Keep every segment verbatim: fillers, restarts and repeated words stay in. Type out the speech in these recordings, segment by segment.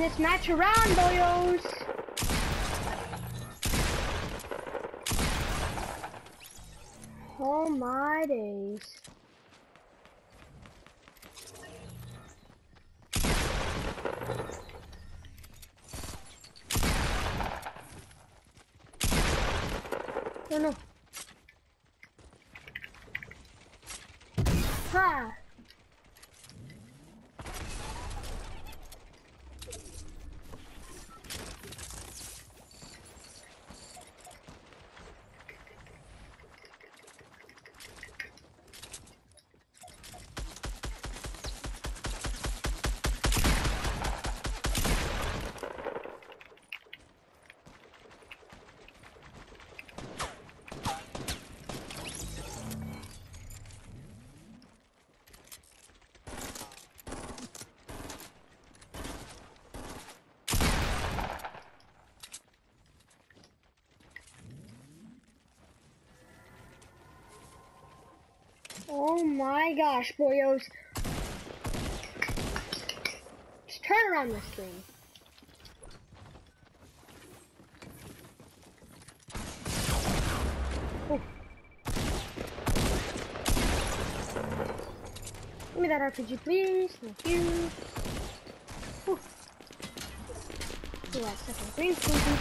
this match around, boyos. Oh my days. Oh no. Ha! Oh my gosh, boyos. Just turn around this thing. Oh. Give me that R P G, please. Thank you. Oh. Yeah, second green, please.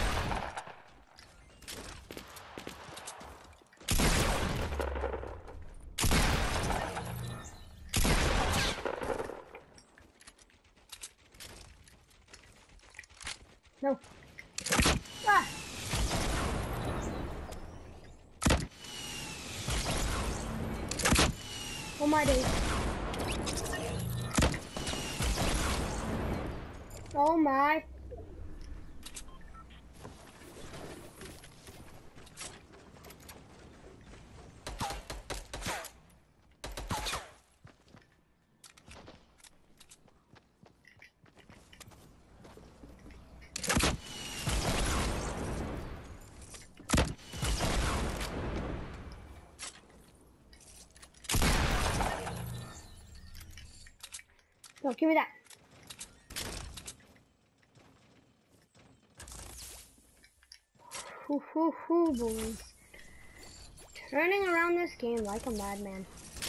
No. Ah! Oh my days. Oh my. No, give me that. Hoo hoo hoo, boys. Turning around this game like a madman.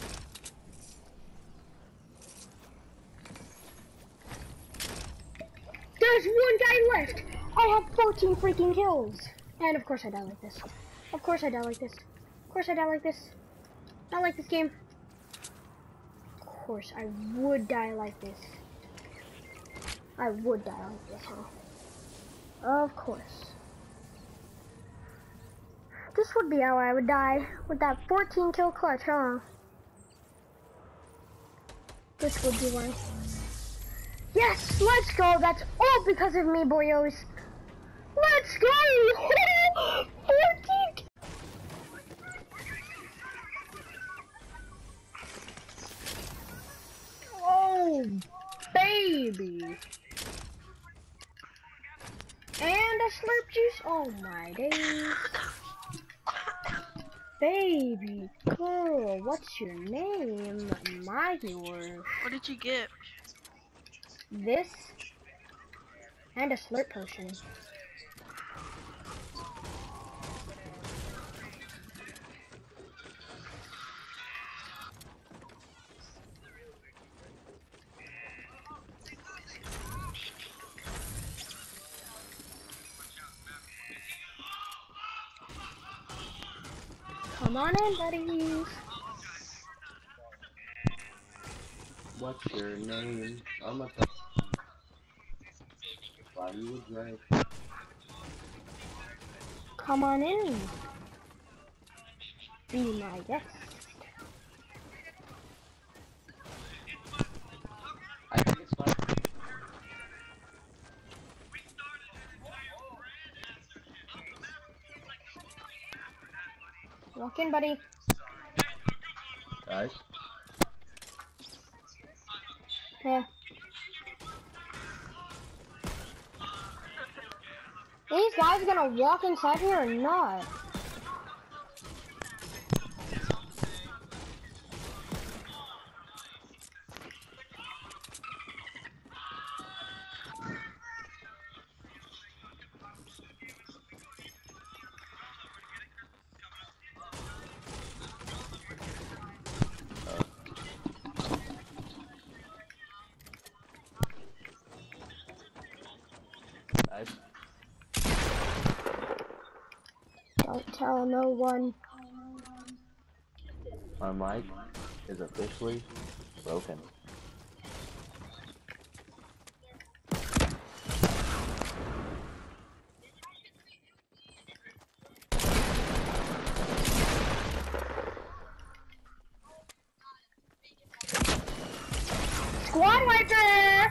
There's one guy left! I have fourteen freaking kills! And of course I die like this. Of course I die like this. Of course I die like this. Not like this game. Of course I would die like this. I would die like this, huh? Of course. This would be how I would die, with that fourteen kill clutch, huh? This would be one. Yes, let's go! That's all because of me, boyos! Let's go! fourteen! Oh, baby! And a slurp juice? Oh my days. Baby girl, what's your name? My yours. What did you get? This and a slurp potion. Come on in, buddies. What's your name? I'm a Why you would drive? Come on in. Be my guest. I think it's fine. Walk in, buddy. Guys? Yeah. These guys gonna walk inside here or not? guys. Don't tell no one. My mic is officially broken. Squad wiper!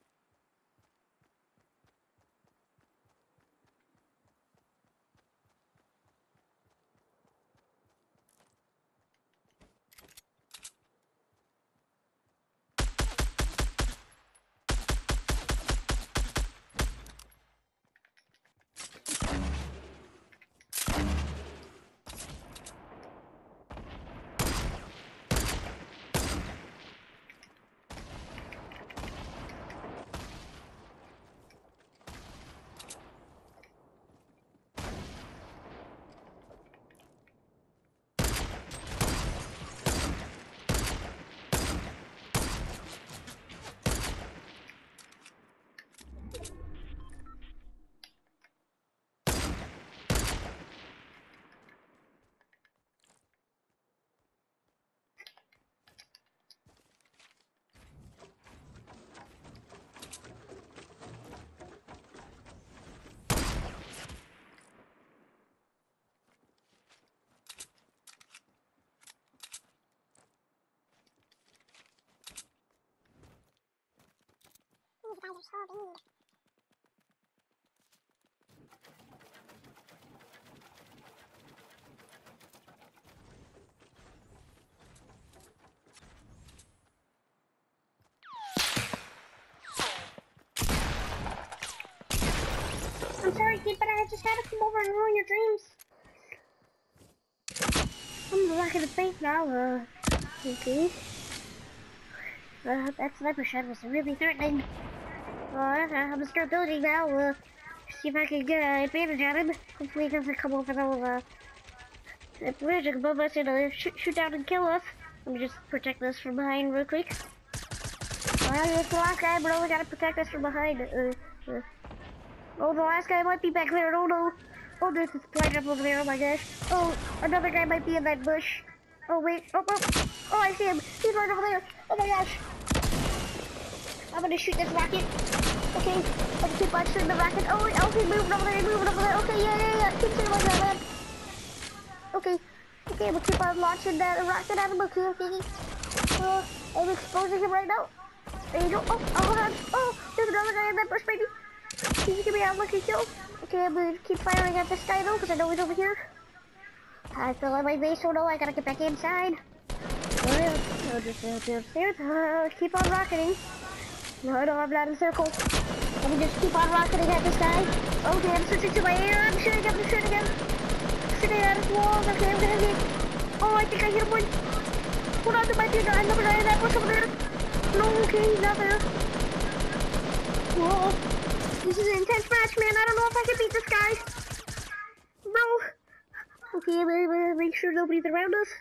I'm sorry, kid, but I just had to come over and ruin your dreams. I'm black in the face now, uh, okay. Uh, that sniper shot was really threatening. Uh, I'm start building now, uh, see if I can get an advantage on him. Hopefully he doesn't come over those, uh, that bridge above us and, uh, shoot, shoot down and kill us. Let me just protect this from behind real quick. Alright, it's the last guy, but we gotta protect us from behind. Uh, uh. Oh, the last guy might be back there. Oh no. Oh, there's a supply drop over there. Oh my gosh. Oh, another guy might be in that bush. Oh wait. Oh, oh. Oh, I see him. He's right over there. Oh my gosh. I'm gonna shoot this rocket. Okay. Let's keep on shooting the rocket. Oh, oh, he's moving over there. He's moving over there. Okay, yeah, yeah, yeah. Keep shooting like that, man. Okay. Okay, we'll keep on launching that rocket at him. Okay, okay. Uh, I'm exposing him right now. There you go. Oh, oh, hold on. Oh, there's another guy in that bush, baby. He's gonna be a lucky kill. Okay, I'm gonna keep firing at this guy though, because I know he's over here. I feel like my base, so no, I gotta get back inside. Alright, I'll just go upstairs. Uh, keep on rocketing. No, no, I'm not in a circle. Let me just keep on rocketing at this guy. Okay, I'm switching to my air. I'm shooting him, I'm shooting him. Shooting at his walls. Okay, I'm gonna hit. Oh, I think I hit him one. Hold on, there might be another guy in that bush over there. No, okay, he's not there. Whoa. This is an intense match, man. I don't know if I can beat this guy. No. Okay, I'm gonna make sure nobody's around us.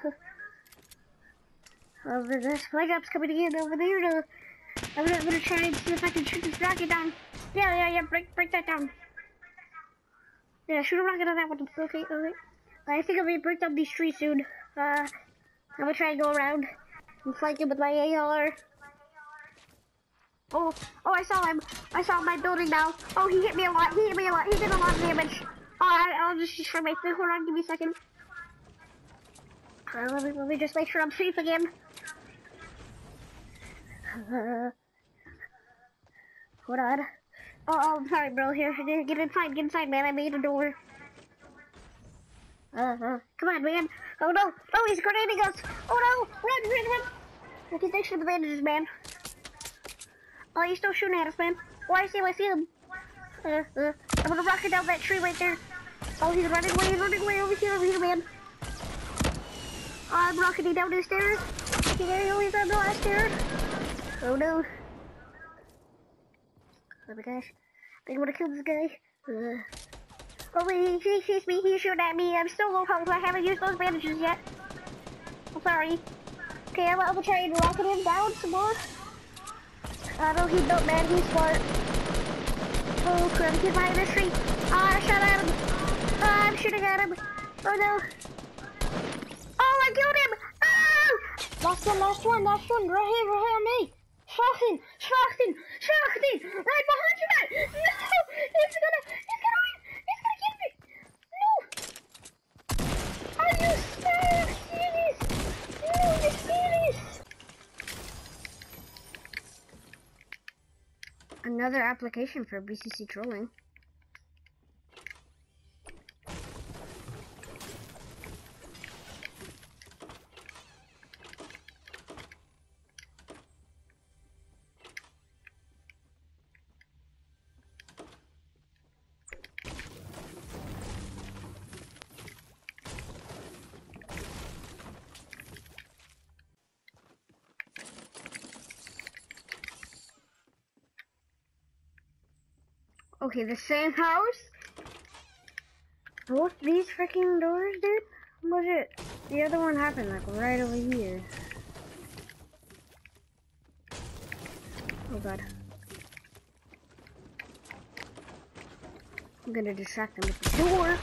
Oh, the supply drop's coming in over there. To, I'm, gonna, I'm gonna try and see if I can shoot this rocket down. Yeah, yeah, yeah. Break, break that down. Yeah, shoot a rocket on that one. Okay, okay. I think I'm gonna break down these trees soon. Uh, I'm gonna try and go around and flank him with my A R. Oh, oh, I saw him. I saw my building now. Oh, he hit me a lot. He hit me a lot. He did a lot of damage. Oh, I, I'll just destroy my thing. Hold on, give me a second. Uh, let, me, let me just make sure I'm safe again. Uh, hold on. Oh, oh, I'm sorry, bro. Here, get inside. Get inside, man. I made a door. Uh, uh, come on, man. Oh, no. Oh, he's grenading us. Oh, no. Run, run, run. Okay, thanks for the bandages, man. Oh, he's still shooting at us, man. Oh, I see him, I see him. Uh, uh, I'm gonna rocket down that tree right there. Oh, he's running away, he's running away over here, over here, man. Oh, I'm rocketing down the stairs. Okay, there he is on the last stairs. Oh, no. Oh, my gosh. I think I'm gonna kill this guy. Uh, oh, wait, he sees me, he's shooting at me. I'm still low health, I haven't used those bandages yet. I'm sorry. Okay, I'm, I'm gonna try and rocket him down some more. I know he's not, man, he's smart. Oh crap, get behind this tree. Ah, I shot at him. Ah, I'm shooting at him. Oh no. Oh, I killed him. Oh! Last one, last one, last one. Right here, right here on me. Shocking, shocking, shocking. Right behind you, man. No! It's gonna, it's gonna win. It's gonna get me. No! Are you serious? No, you're serious. Another application for B C C trolling. Okay, the same house? Both these freaking doors, dude? Was it? The other one happened like right over here. Oh god. I'm gonna distract them with the door.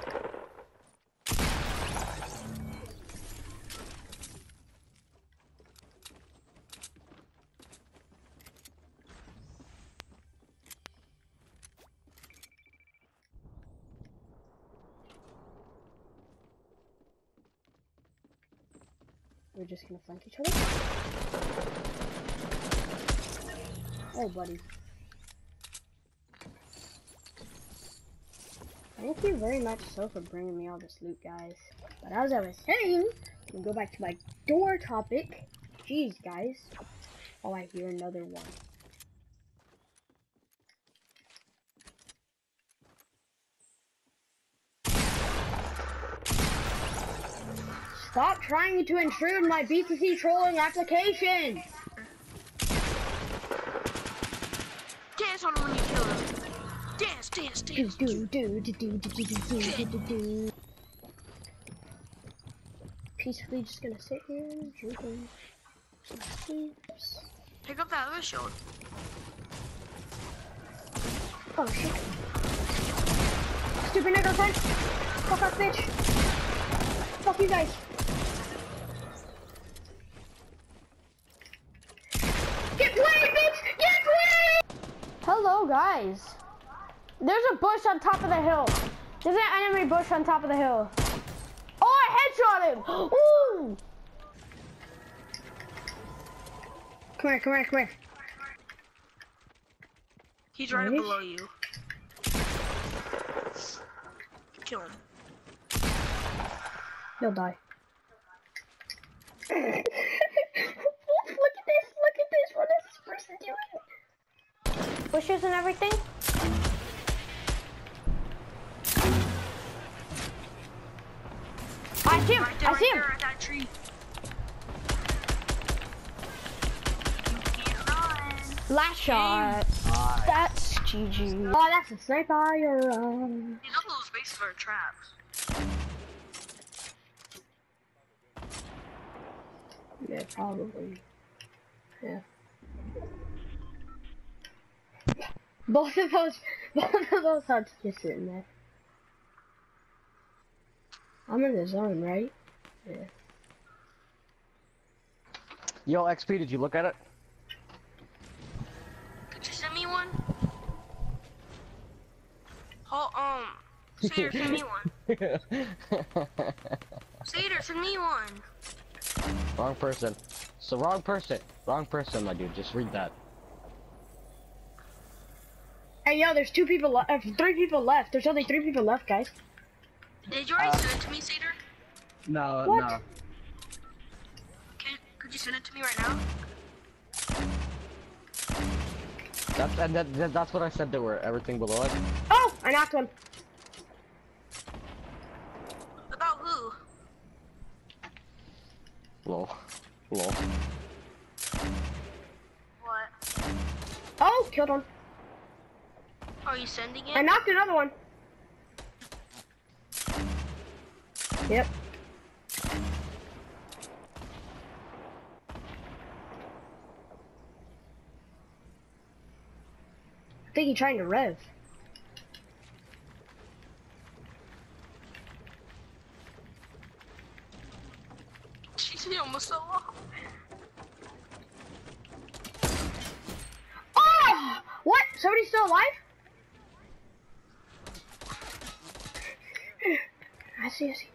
We're just gonna flank each other. Oh, buddy. Thank you very much so for bringing me all this loot, guys. But as I was saying, we'll go back to my door topic. Jeez, guys. Oh, I hear another one. Stop trying to intrude my B C C trolling application! Dance on him when you kill him. Dance, dance, dance. Do, do, do, do, do, do, do, do, do, do, do. Peacefully just gonna sit here, drinking some sleeps. Pick up that other shield. Oh shit. Stupid nigger friend! Fuck off, bitch! Fuck you guys! Get played, bitch! Get played! Hello, guys. There's a bush on top of the hill. There's an enemy bush on top of the hill. Oh, I headshot him! Ooh! Come here, come here, come here. He's right Nice. below you. Kill him. He'll die. Look at this, look at this, what is this person doing? Bushes and everything? I see him, Right there, I right see him. there, at that tree. You can't run. Last shot. That's G G. Oh, that's a sniper, you're um. These are those spaces are traps. Yeah, probably. Yeah. Both of those, both of those huts just sitting there. I'm in the zone, right? Yeah. Yo, X P, did you look at it? Could you send me one? Oh, um, Sater, send me one. Sater, send me one. Wrong person. So wrong person. Wrong person, my dude. Just read that. Hey, yo, there's two people left. Uh, three people left. There's only three people left, guys. Did you already Uh, send it to me, Sater? No, What? no. Can, could you send it to me right now? That's and that, that, that's what I said. There were everything below it. Oh, I knocked one. About who? Lol. Lol. What? Oh, killed one. Are you sending it? I knocked another one. Yep. I think he's trying to rev. He almost fell off. Oh! What? Somebody's still alive? I see, I see.